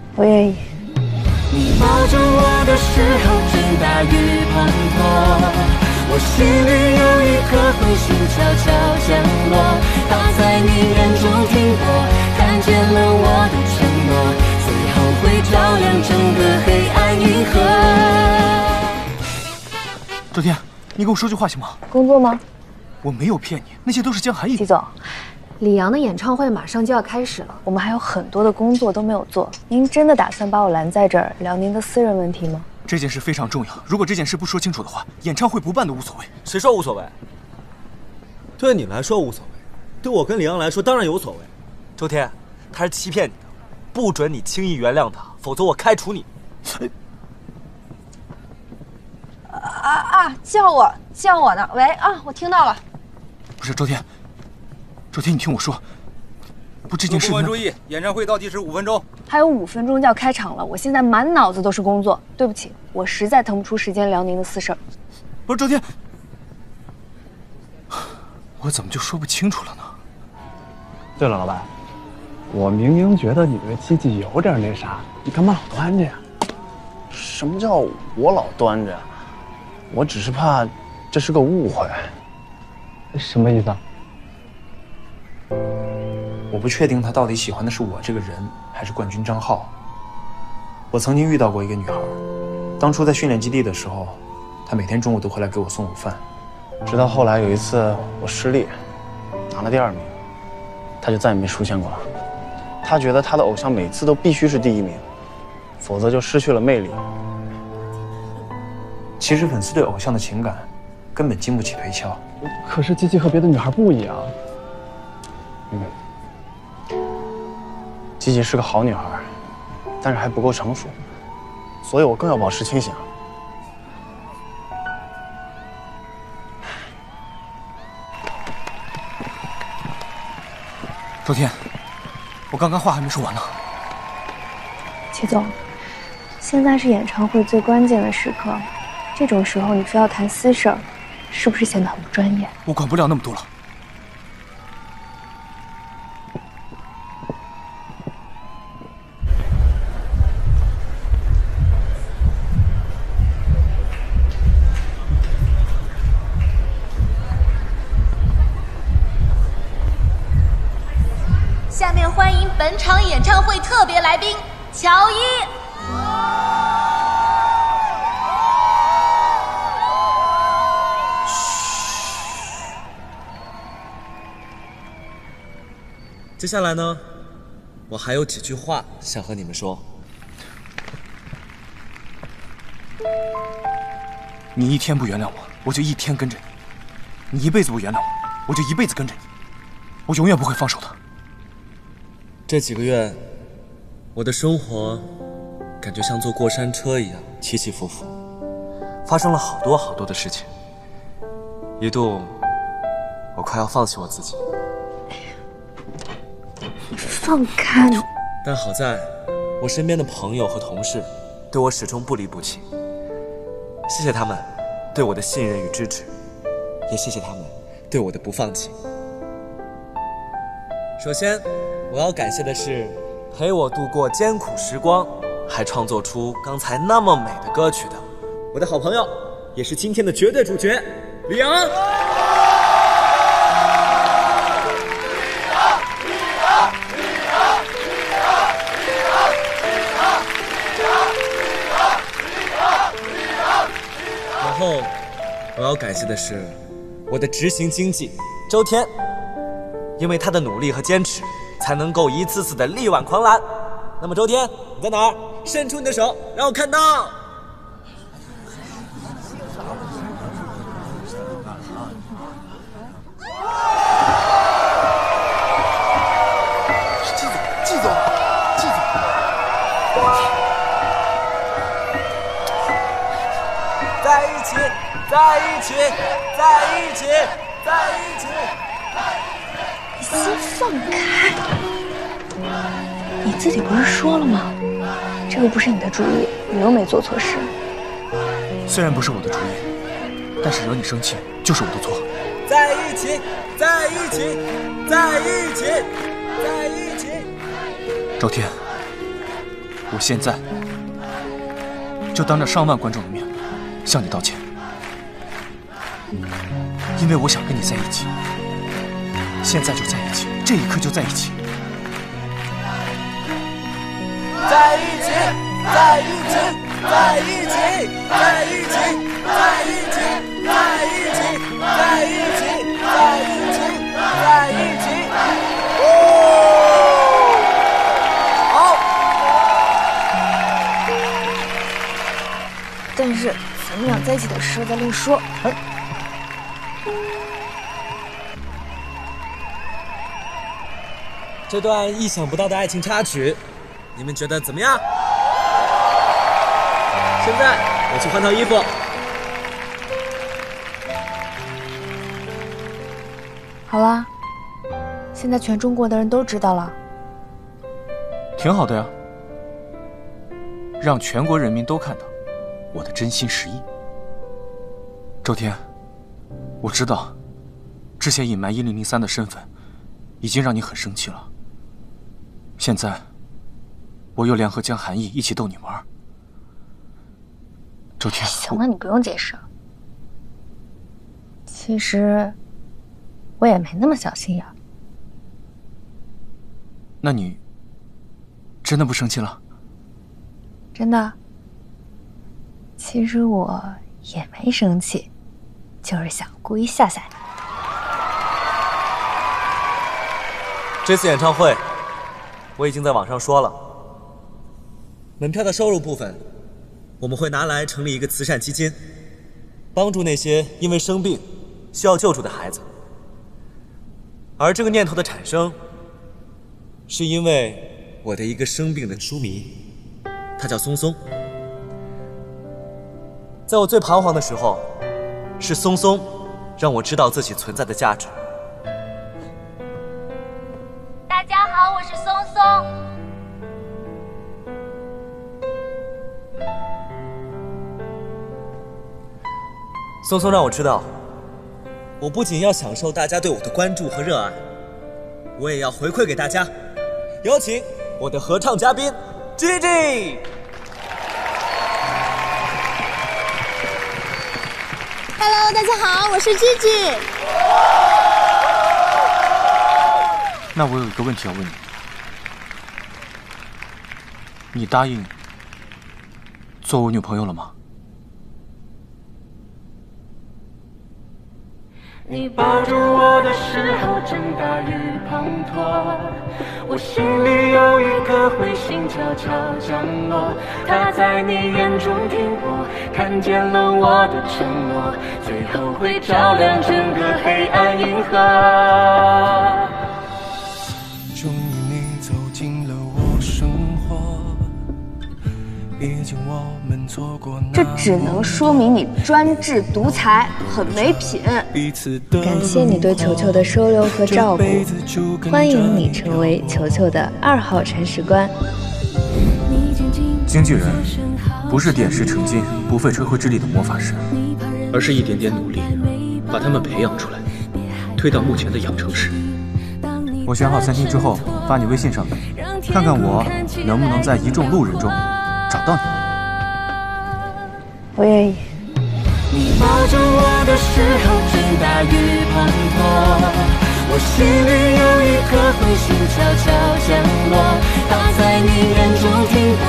我愿意。 你抱着我的时候，正大雨滂沱，我心里有一颗彗星悄悄降落，它在你眼中停泊，看见了我的承诺，最后会照亮整个黑暗银河。 周天，你跟我说句话行吗？ 工作吗？ 我没有骗你，那些都是江寒意。 季总， 李阳的演唱会马上就要开始了， 我们还有很多的工作都没有做。您真的打算把我拦在这儿聊您的私人问题吗？ 这件事非常重要，如果这件事不说清楚的话，演唱会不办都无所谓。 谁说无所谓？对你来说无所谓，对我跟李阳来说当然有所谓。周天，他是欺骗你的，不准你轻易原谅他，否则我开除你。 叫我呢？喂啊，我听到了。 不是周天，周天，你听我说，不这件事。 部门注意，演唱会倒计时5分钟。 还有5分钟就要开场了，我现在满脑子都是工作。对不起，我实在腾不出时间聊您的私事儿。 不是周天，我怎么就说不清楚了呢？ 对了，老板，我明明觉得你对七七有点那啥，你干嘛老端着呀？ 什么叫我老端着？我只是怕这是个误会。 什么意思啊？ 我不确定他到底喜欢的是我这个人，还是冠军张浩。我曾经遇到过一个女孩，当初在训练基地的时候，她每天中午都会来给我送午饭。 直到后来有一次我失利，拿了第2名，她就再也没出现过了。她觉得她的偶像每次都必须是第1名，否则就失去了魅力。 其实粉丝对偶像的情感根本经不起推敲。 可是七七和别的女孩不一样。 吉吉是个好女孩，但是还不够成熟，所以我更要保持清醒。 周天，我刚刚话还没说完呢。 齐总，现在是演唱会最关键的时刻，这种时候你非要谈私事儿，是不是显得很不专业？ 我管不了那么多了。 下面欢迎本场演唱会特别来宾乔伊。 接下来呢，我还有几句话想和你们说。 你一天不原谅我，我就一天跟着你；你一辈子不原谅我，我就一辈子跟着你。我永远不会放手的。 这几个月，我的生活感觉像坐过山车一样起起伏伏，发生了好多好多的事情，一度我快要放弃我自己。 放开！ 但好在，我身边的朋友和同事对我始终不离不弃。谢谢他们对我的信任与支持，也谢谢他们对我的不放弃。首先，我要感谢的是陪我度过艰苦时光，还创作出刚才那么美的歌曲的我的好朋友，也是今天的绝对主角李阳。然后，我要感谢的是我的执行经纪周天，因为他的努力和坚持，才能够一次次的力挽狂澜。那么周天，你在哪儿？伸出你的手，让我看到。 季总， 在一起，在一起，在一起，在一起。 你先放开！你自己不是说了吗？这个不是你的主意，你又没做错事。 虽然不是我的主意，但是惹你生气就是我的错。 在一起，在一起，在一起，在一起。 周天， 我现在就当着上万观众的面向你道歉，因为我想跟你在一起，现在就在一起，这一刻就在一起。 在一起，在一起，在一起，在一起，在一起，在一起，在一起，在一起，在一起。好。 但是咱们俩在一起的事再另说。 这段意想不到的爱情插曲，你们觉得怎么样？现在我去换套衣服。 好啦，现在全中国的人都知道了。 挺好的呀，让全国人民都看到我的真心实意。周天，我知道之前隐瞒1003的身份已经让你很生气了，现在我又联合江寒义一起逗你玩。周天， 行了，你不用解释了。其实我也没那么小心眼。 那你真的不生气了？ 真的。其实我也没生气，就是想故意吓吓你。 这次演唱会我已经在网上说了，门票的收入部分我们会拿来成立一个慈善基金，帮助那些因为生病需要救助的孩子。而这个念头的产生是因为我的一个生病的书迷，他叫松松。在我最彷徨的时候，是松松让我知道自己存在的价值。 大家好，我是松松。 松松让我知道，我不仅要享受大家对我的关注和热爱，我也要回馈给大家。有请我的合唱嘉宾 Gigi。Hello， 大家好，我是 Gigi。 那我有一个问题要问你，你答应做我女朋友了吗？ 你抱住我的时候，正大雨滂沱，我心里有一颗彗星悄悄降落，它在你眼中停泊，看见了我的承诺，最后会照亮整个黑暗银河。终于你走进了我生活，毕竟我们错过这只能说明你专制独裁，很没品。感谢你对球球的收留和照顾，欢迎你成为球球的2号铲屎官。 经纪人不是点石成金、不费吹灰之力的魔法师，而是一点点努力把他们培养出来，推到目前的养成时。我选好餐厅之后发你微信上面，看看我能不能在一众路人中找到你。 我愿意。 你抱着我的时候，正大雨滂沱，我心里有一颗彗星悄悄降落，它在你眼中停